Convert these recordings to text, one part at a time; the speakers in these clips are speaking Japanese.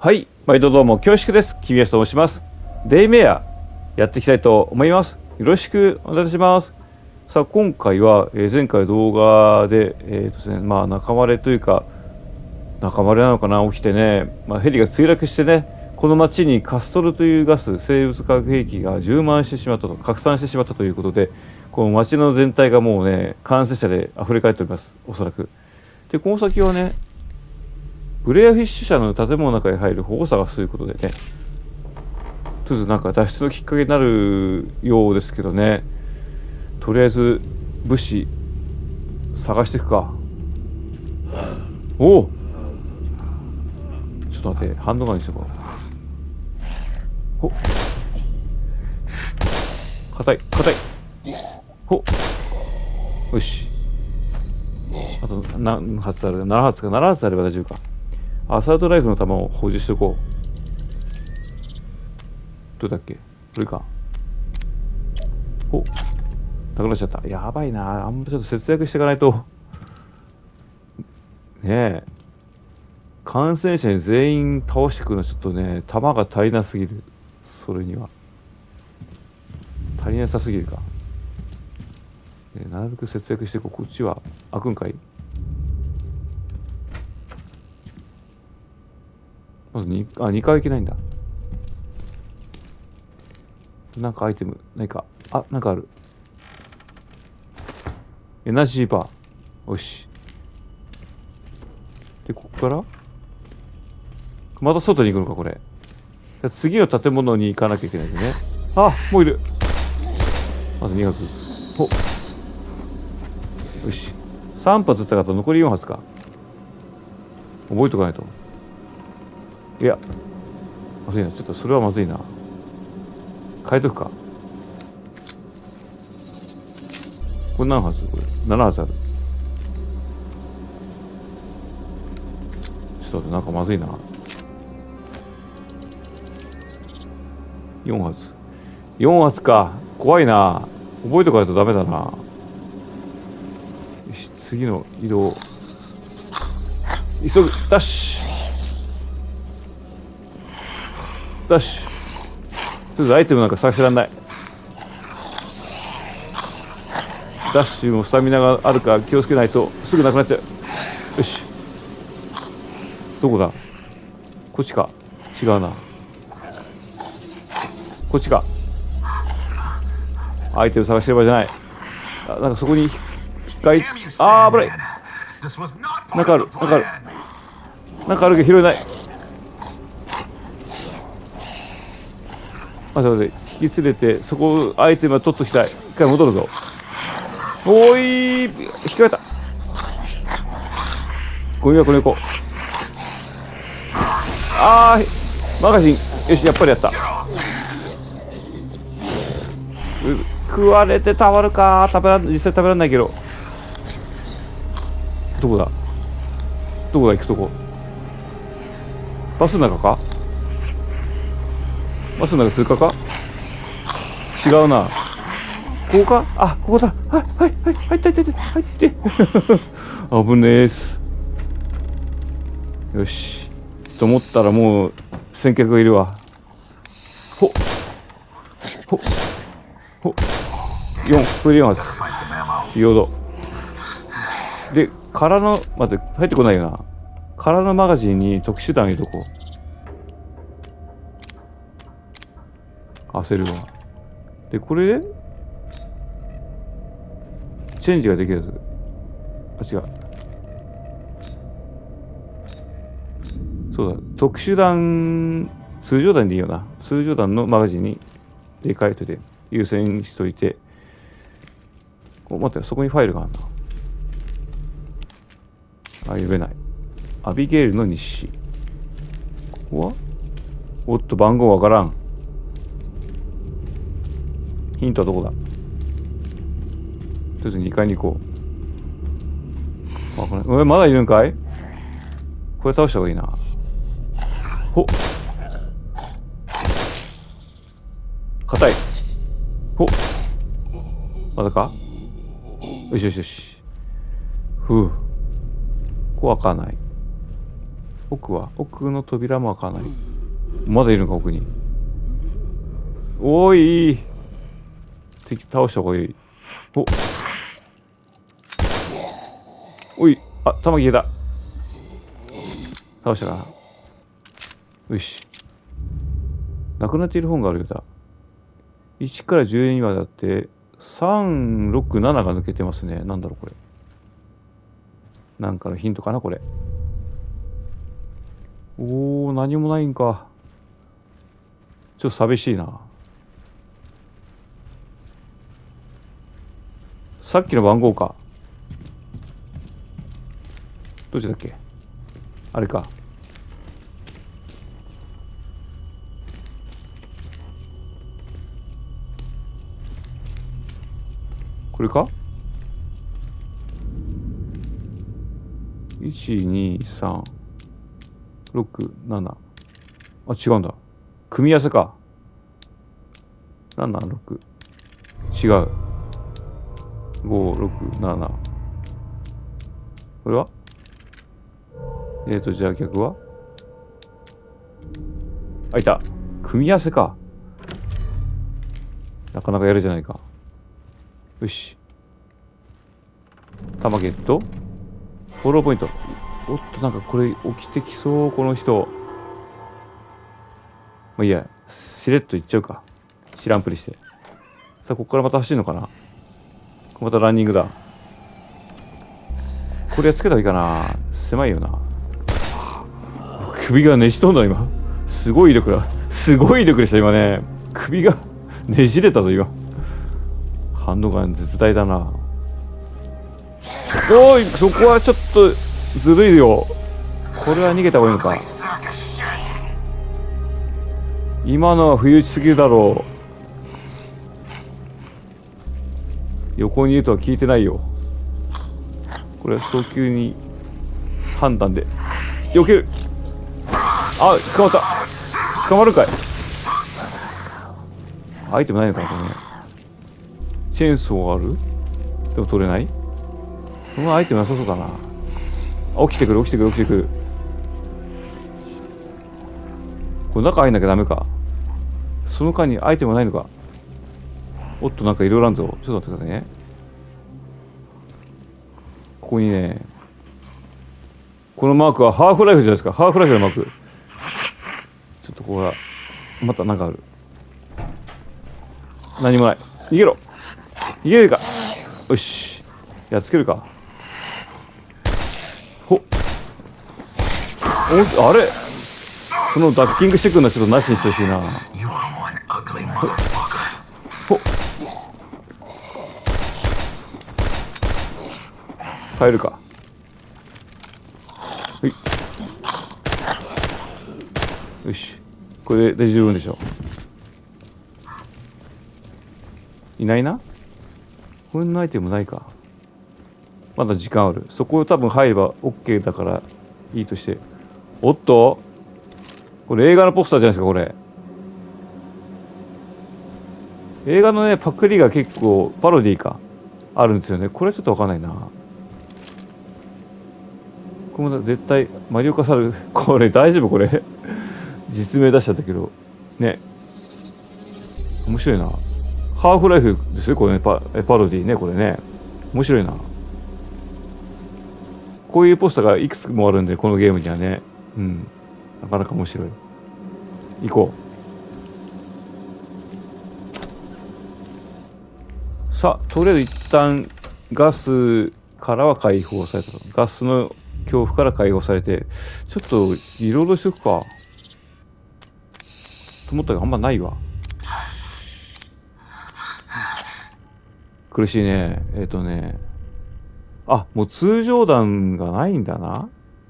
はい、毎度どうも恐縮です。キビヤスと申します。デイメアやっていきたいと思います。よろしくお願いします。さあ今回は、前回動画でですね、仲間割れというか仲間割れなのかな起きてね、ヘリが墜落してね、この町にカストルというガス、生物化学兵器が充満してしまったと、拡散してしまったということで、この町の全体がもうね、感染者で溢れ返っております。おそらく。でこの先はね、ブレアフィッシュ社の建物の中に入る保護者がということでね、とりあえずなんか脱出のきっかけになるようですけどね、とりあえず物資探していくか。おお、ちょっと待って、ハンドガンにしとこう。ほっ、硬い硬い。ほっ、よし、あと何発ある？ 7 発か。7発あれば大丈夫か。アサルトライフルの弾を補充しておこう。どうだっけ、これか。お、なくなっちゃった。やばいな。あんまちょっと節約していかないと。ねえ。感染者に全員倒してくるのはちょっとね、弾が足りなすぎる。それには。足りなさすぎるか。なるべく節約していこう。こっちは開くんかい？まず2回いけないんだ。なんかアイテム、何か。あ、なんかある。エナジーバー。よし。で、こっからまた外に行くのか、これ。次の建物に行かなきゃいけないんですね。あ、もういる。まず2発ずつ。ほっ。よし。3発撃ったから残り4発か。覚えとかないと。いや、まずいな。ちょっとそれはまずいな。変えとくか。これ何発？これ。7発ある。ちょっと待って、なんかまずいな。4発。4発か。怖いな。覚えとかないとダメだな。よし、次の移動。急ぐ。ダッシュ。ダッシュ。とりあえずアイテムなんか探してらんない。ダッシュもスタミナがあるから気をつけないとすぐなくなっちゃう。よし。どこだ？こっちか。違うな。こっちか。アイテム探してる場合じゃない。あ、なんかそこにあー、危ない。なんかある。なんかある。なんかあるけど拾えない。待って待って。引き連れて、そこアイテムは取っときたい。一回戻るぞ。おーい、引っかかった。ゴミ箱に行こう。あー、マガジン。よし、やっぱりやった。食われてたまるか。実際食べられないけど。どこだ行くとこ。バスの中か？バスの中通過か？違うな。ここか？あ、ここだ。はい、入って危ねえっす。よし。と思ったらもう先客がいるわ。ほっ。これ4発。ヨード。で、空の、待って、入ってこないよな。空のマガジンに特殊弾入れとこう。焦るわ。で、これでチェンジができるやつ。あ、違う。そうだ。特殊弾、通常弾でいいよな。通常弾のマガジンに入れ替えといて、優先しといて。待って、そこにファイルがあるな。あ、読めない。アビゲールの日誌。ここはおっと、番号わからん。ヒントはどこだ？とりあえず2階に行こう。あ、これ、まだいるんかい？これ倒した方がいいな。ほっ。硬い。ほっ。まだか？よし。ふう。怖かない。 奥の扉も開かない。まだいるのか、奥に。おい、敵倒した方がいい。おい、あ、弾消えた。倒したかな。よし。なくなっている本があるようだ。1から12まであって、3、6、7が抜けてますね。なんだろう、これ。なんかのヒントかな、これ。おー、何もないんか。ちょっと寂しいな。さっきの番号か。どっちだっけ？あれか。これか？ 1、2、3、6、7。あ、違うんだ。組み合わせか。7、6。違う。5、6、7。これはじゃあ逆はあ、いた。組み合わせか。なかなかやるじゃないか。よし。玉ゲット。フォローポイント。おっと、なんかこれ起きてきそう、この人。まあいいや、しれっといっちゃうか。知らんぷりして。さあ、ここからまた走るのかな。またランニングだ。これやっつけたらいいかな。狭いよな。首がねじとんだ、今。すごい威力だ。すごい威力でした、今ね。首がねじれたぞ、今。反応が絶大だな。おい、そこはちょっとずるいよ。これは逃げた方がいいのか。今のは不意打ちすぎるだろう。横にいるとは聞いてないよ。これは早急に判断で避ける。あ、捕まった。捕まるかい。アイテムないのかな、これね。チェーンソーある？でも取れない？このアイテムなさそうだな。あ、起きてくる。これ中入んなきゃダメか。その間にアイテムないのか。おっと、なんかいろいろあるぞ。ちょっと待ってくださいね。ここにね、このマークはハーフライフじゃないですか。ハーフライフのマーク。ちょっとここが、またなんかある。何もない。逃げろ。逃げるか。よし。やっつけるか。あれ、そのダッキングしてくるのはちょっとなしにしてほしいな。帰るか。はい。よし。これで十分でしょ。いないな。これのアイテムないか。まだ時間ある。そこを多分入れば OK だからいいとして。おっと、これ映画のポスターじゃないですか、これ。映画のね、パクリが結構、パロディーか。あるんですよね。これはちょっとわかんないな。これも絶対、マリオカサル、これ大丈夫これ。実名出しちゃったけど。ね。面白いな。ハーフライフですよ、これね。パロディーね、これね。面白いな。こういうポスターがいくつもあるんで、このゲームにはね。うん。なかなか面白い。行こう。さあ、とりあえず一旦ガスからは解放されたと。ガスの恐怖から解放されて、ちょっといろいろしとくか。と思ったけどあんまないわ。苦しいね。あ、もう通常弾がないんだな。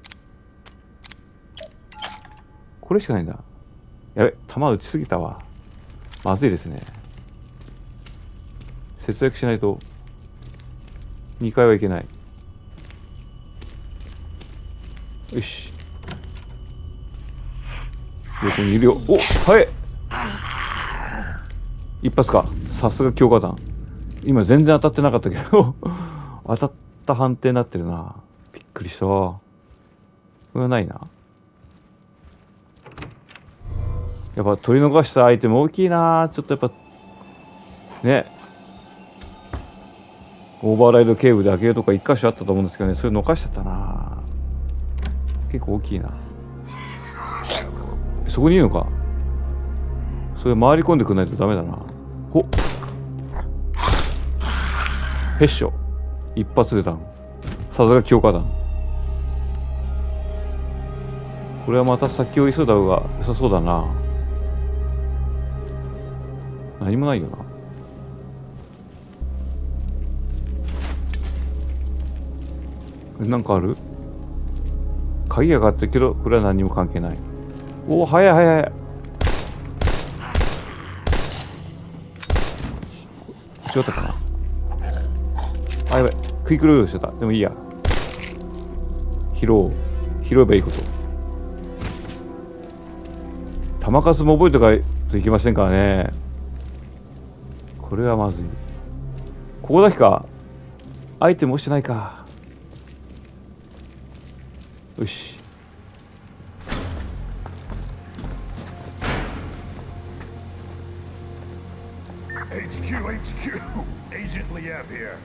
これしかないんだ。やべ、弾打ちすぎたわ。まずいですね。節約しないと2回はいけない。よし。横にいるよ。お、はい。一発か。さすが強化弾。今全然当たってなかったけど当たった判定になってるな。びっくりした。これはないな。 やっぱ取り逃したアイテム大きいな。ちょっとやっぱね、オーバーライドケーブで開けるとか一箇所あったと思うんですけどね、それ逃しちゃったな。結構大きいな。そこにいるのか。それ回り込んでくんないとダメだな。ほっ、ペッショ一発でダウン。さすが強化弾。これはまた先を急いだ方が良さそうだな。何もないよな。なんかある？鍵がかかってるけど、これは何にも関係ない。おお、早い早い早い。違ったかな。あ、やばい。クイックルードしてた。でもいいや。拾えばいいこと。弾数も覚えておかないといけませんからね。これはまずい。ここだけか。アイテム落ちてないか。よし。 HQ, Agent Liev here.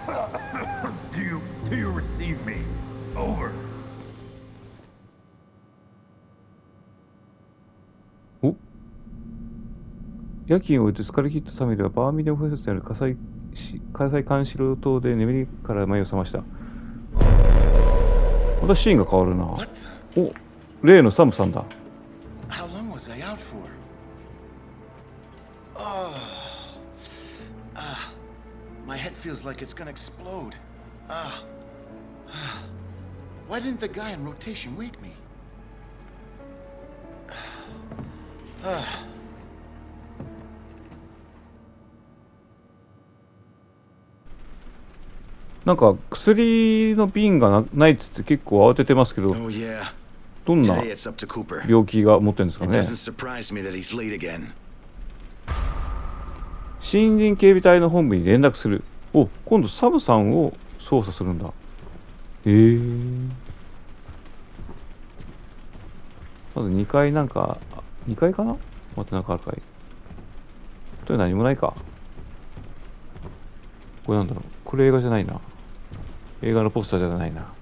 Do you receive me? Over. お、夜勤を終えて疲れ切ったサミルはバーミリオンフェスにある火災監視炉島で眠りから目を覚ました。またシーンが変わるな。お、例のサムさんだ。 How long was I out for? Oh. My head feels like it's gonna explode. Why didn't the guy in rotation wake me? なんか薬の瓶がないっつって結構慌ててますけど、 Oh yeah. どんな Today it's up to Cooper. 病気が持ってるんですか It ね。 doesn't surprise me that he's late again. 森林警備隊の本部に連絡する。お、今度サムさんを操作するんだ。まず2階なんか、2階かな。またなんかあるかい。と何もないか。これなんだろう。これ映画じゃないな。映画のポスターじゃないな。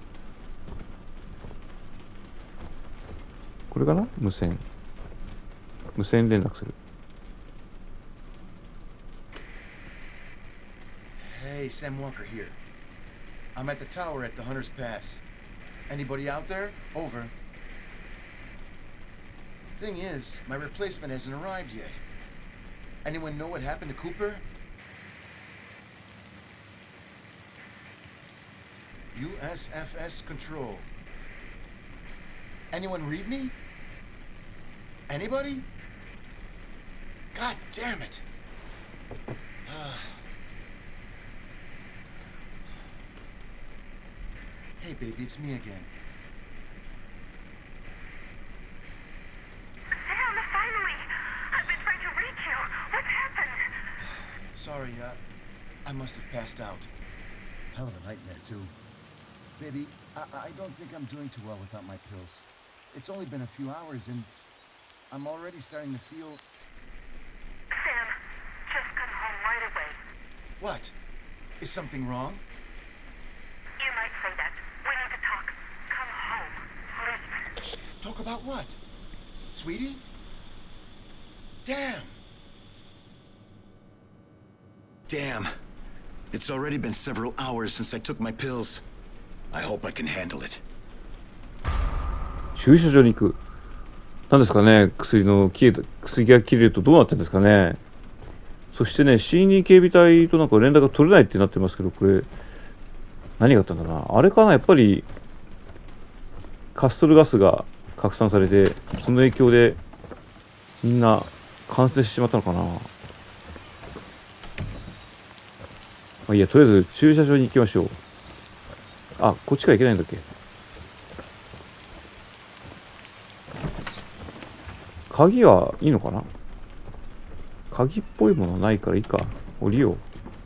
これかな。無線連絡する。 Hey, Sam Walker here. I'm at the tower at the Hunter's Pass. Anybody out there? Over. Thing is, my replacement hasn't arrived yet. Anyone know what happened to Cooper? USFS Control. Anyone read me? Anybody? God damn it. Hey, baby, it's me again. Sam, finally! I've been trying to reach you. What's happened? Sorry, I must have passed out. Hell of a nightmare, too. Baby, I don't think I'm doing too well without my pills. It's only been a few hours, and I'm already starting to feel... Sam, just come home right away. What? Is something wrong? You might say that. We need to talk. Come home, please. Talk about what? Sweetie? Damn! Damn. It's already been several hours since I took my pills. I hope I can handle it. 駐車場に行く。何ですかね。薬が切れるとどうなってるんですかね。そしてね、森林警備隊となんか連絡が取れないってなってますけど、これ何があったんだな。あれかな。やっぱりカストルガスが拡散されて、その影響でみんな感染してしまったのかな。まあいいや、とりあえず駐車場に行きましょう。あ、こっちから行けないんだっけ。鍵はいいのかな。鍵っぽいものないからいいか。降りよう。こ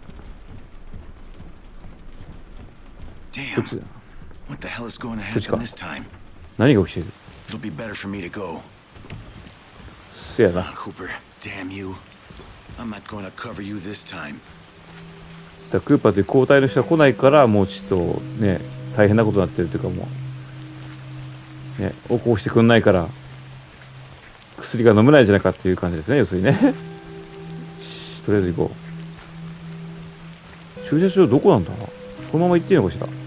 っちだ。 What the hell is going to happen this time? 何が起きてる。 It'll be better for me to go. せやな。 Cooper, damn you. I'm not going to cover you this time. だクーパーで交代の人が来ないからもうちょっとね大変なことになってるというかもうね起こしてくんないから薬が飲めないじゃないかっていう感じですね、要するにね。とりあえず行こう。駐車場どこなんだ。このまま行っていいのかしら。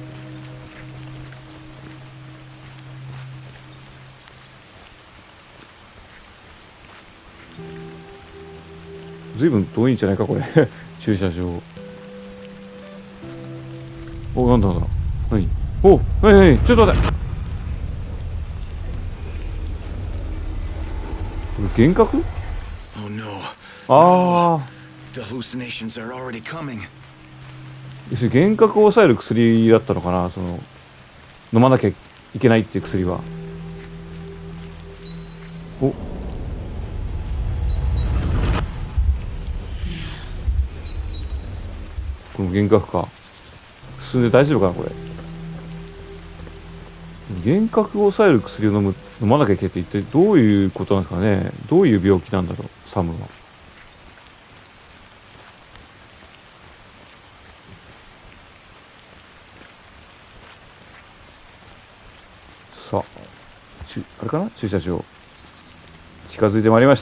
ずいぶん遠いんじゃないかこれ。駐車場。お、なんだなんだ。何。お、何ちょっと待って。これ幻覚。 Oh no. ああ。 The hallucinations are already coming. 要するに幻覚を抑える薬だったのかな、その飲まなきゃいけないっていう薬は。お、この幻覚か。進んで大丈夫かなこれ。幻覚を抑える薬を飲まなきゃいけないって一体どういうことなんですかね。どういう病気なんだろう、サムは。さあ、あれかな、駐車場。近づいてまいりました。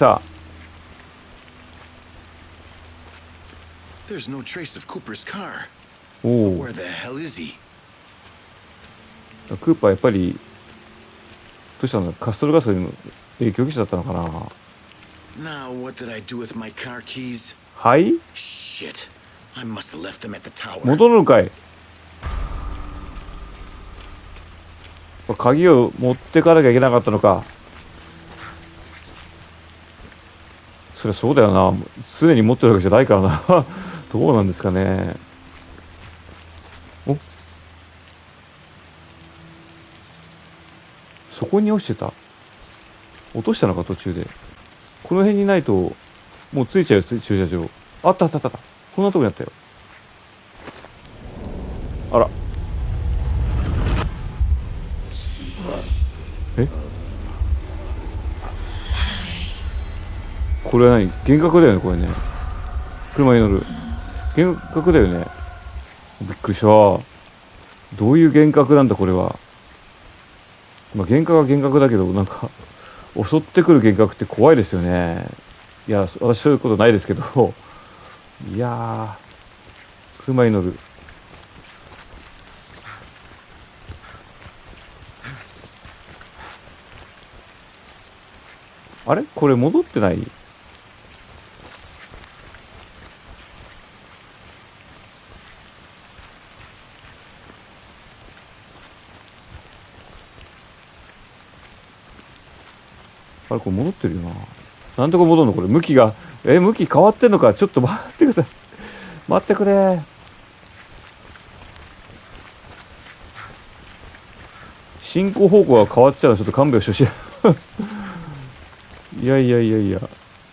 There's no trace of Cooper's car. おお。 Where the hell is he? クーパーやっぱり、どうしたんだ、カストルガスの影響者だったのかな。 Now, what did I do with my car keys? はい、 Shit. I must have left them at the tower. 戻るのかい。鍵を持ってかなきゃいけなかったのか。そりゃそうだよな。常に持ってるわけじゃないからな。どうなんですかね。お、そこに落ちてた。落としたのか途中で。この辺にないともうついちゃうよ、駐車場。あったあったあった。こんなとこにあったよ。あら。え、これは何、幻覚だよねこれね。車に乗る幻覚だよね。びっくりした。どういう幻覚なんだこれは。まあ幻覚は幻覚だけど、なんか襲ってくる幻覚って怖いですよね。いや私そういうことないですけど。いやー、車に乗る。あれこれ戻ってない？あれこれ戻ってるよな。なんでこれ戻るのこれ。向きが。向き変わってんのか。ちょっと待ってください。待ってくれ。進行方向が変わっちゃうのちょっと勘弁してほしい。いやいやいやいや。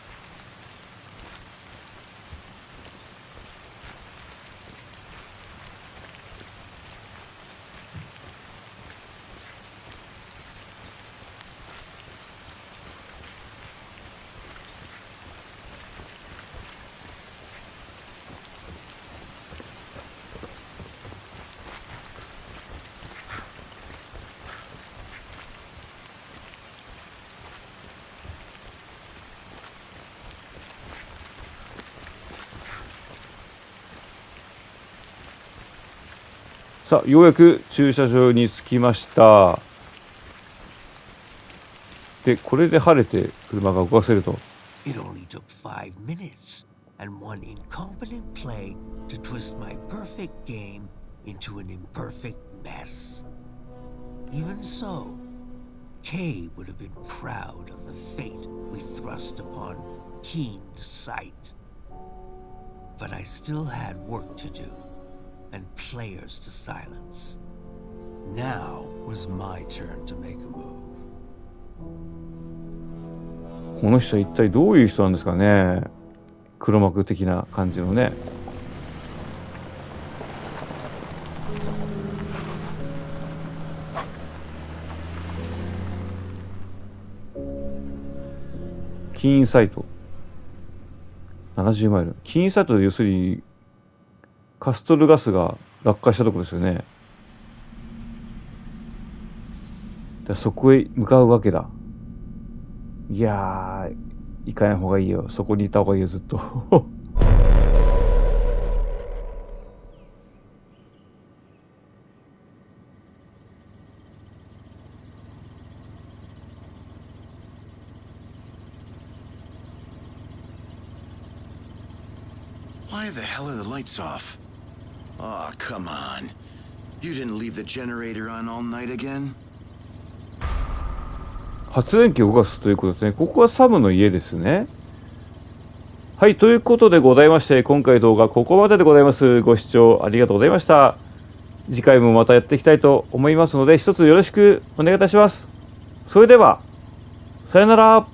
さあ、ようやく駐車場に着きました。で、これで晴れて車が動かせると。 It only took 5 minutes and one incompetent play to twist my perfect game into an imperfect mess. Even so, Kay would have been proud of the fate we thrust upon keen sight. But I still had work to do and players to silence. Now was my turn to make a move. この人は一体どういう人なんですかね。黒幕的な感じのね。 キーンサイト。70マイル。キーンサイトで要するに、カストルガスが落下したところですよね。でそこへ向かうわけだ。いやー、行かない方がいいよ。そこにいた方がいいよ、ずっと。 Why the hell are the lights off? Aw, come on. You didn't leave the generator on all night again? 発電機を動かすということですね。ここはサムの家ですね。はい、ということでございまして、今回の動画ここまででございます。ご視聴ありがとうございました。次回もまたやっていきたいと思いますので、一つよろしくお願いいたします。それでは、さよなら。